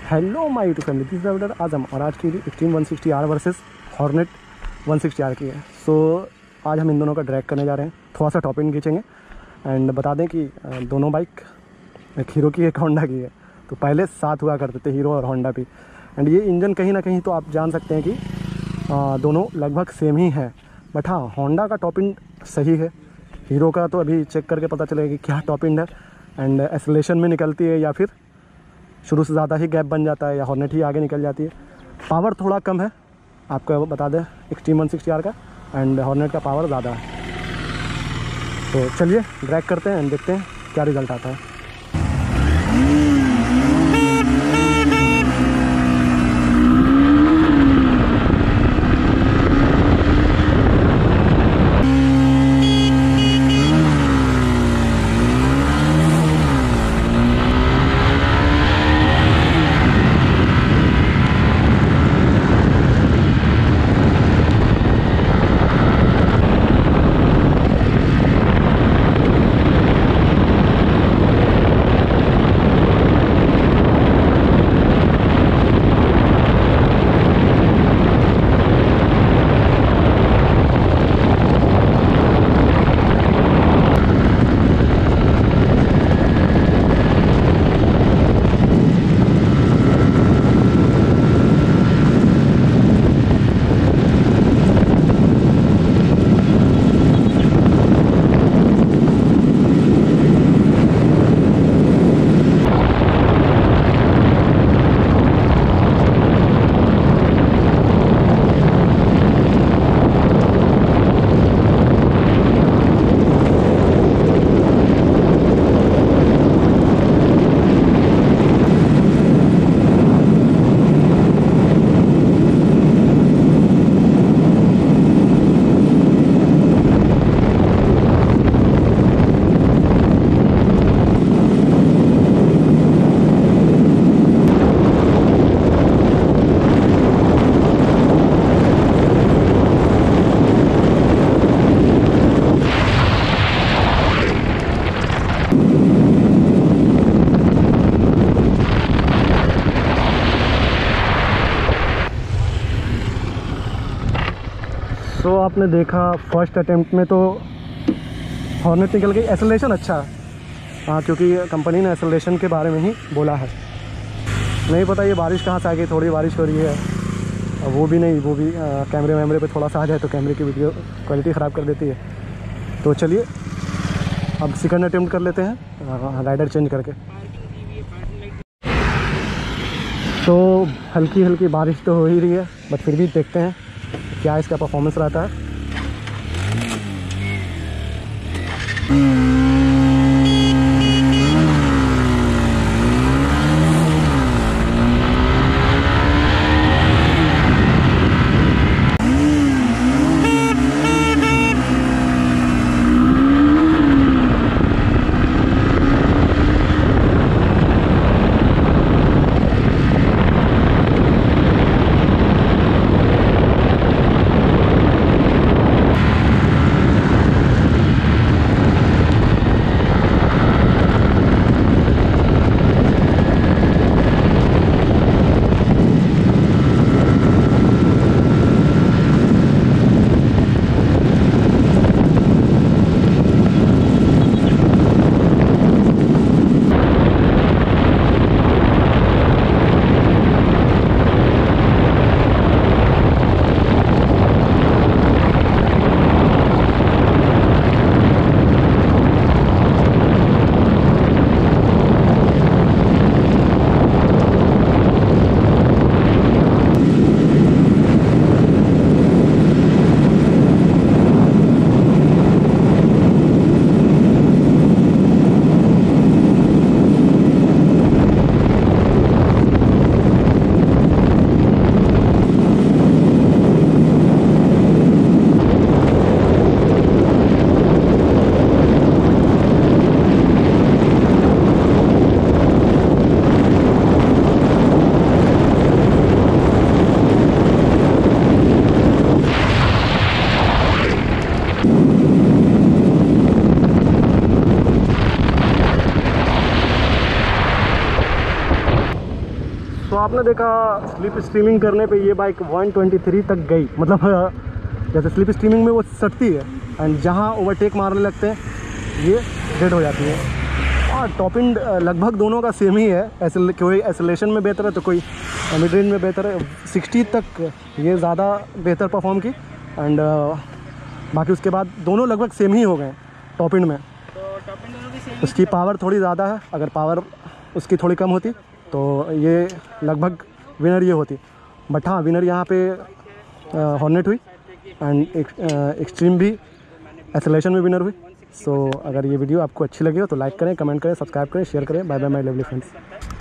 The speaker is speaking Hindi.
Hello my YouTube family, this is rider Azam और आज की extreme 160R versus hornet 160R की है। सो आज हम इन दोनों का ड्रैग करने जा रहे हैं, थोड़ा सा टॉप इन खींचेंगे एंड बता दें कि दोनों बाइक एक हीरो की एक होंडा की है। तो पहले साथ हुआ करते थे हीरो और होंडा भी, एंड ये इंजन कहीं ना कहीं तो आप जान सकते हैं कि दोनों लगभग सेम ही है। बट हाँ, होंडा का टॉप इन सही है, हीरो का तो अभी चेक करके पता चलेगा कि क्या टॉप इन है एंड एक्सेलरेशन में निकलती है या फिर शुरू से ज़्यादा ही गैप बन जाता है या हॉर्नेट ही आगे निकल जाती है। पावर थोड़ा कम है, आपको बता दें एक्सट्रीम 160R का, एंड हॉर्नेट का पावर ज़्यादा है। तो चलिए ड्रैग करते हैं एंड देखते हैं क्या रिज़ल्ट आता है। तो आपने देखा फर्स्ट अटेम्प्ट में तो हॉर्नेट निकल गई। एक्सेलरेशन अच्छा है, हाँ, क्योंकि कंपनी ने एक्सेलरेशन के बारे में ही बोला है। नहीं पता ये बारिश कहाँ से आ गई, थोड़ी बारिश हो रही है, वो भी कैमरे वैमरे पे थोड़ा सा आ जाए तो कैमरे की वीडियो क्वालिटी ख़राब कर देती है। तो चलिए अब सेकंड अटेम्प्ट कर लेते हैं राइडर चेंज करके। तो हल्की हल्की बारिश तो हो ही रही है, बट फिर भी देखते हैं क्या इसका परफॉर्मेंस रहता है। तो आपने देखा स्लिप स्ट्रीमिंग करने पे ये बाइक 123 तक गई, मतलब जैसे स्लिप स्ट्रीमिंग में वो सटती है एंड जहाँ ओवरटेक मारने लगते हैं ये डेड हो जाती है। और टॉप एंड लगभग दोनों का सेम ही है, कोई एसलेशन में बेहतर है तो कोई मिड रेंज में बेहतर है। 60 तक ये ज़्यादा बेहतर परफॉर्म की एंड बाकी उसके बाद दोनों लगभग सेम ही हो गए टॉप एंड में। उसकी पावर थोड़ी ज़्यादा है, अगर पावर उसकी थोड़ी कम होती तो ये लगभग विनर ये होती। बट हाँ, विनर यहाँ पे हॉर्नेट हुई एंड एक्सट्रीम भी एसलेशन में विनर हुई। सो अगर ये वीडियो आपको अच्छी लगी हो तो लाइक करें, कमेंट करें, सब्सक्राइब करें, शेयर करें। Bye bye my lovely friends.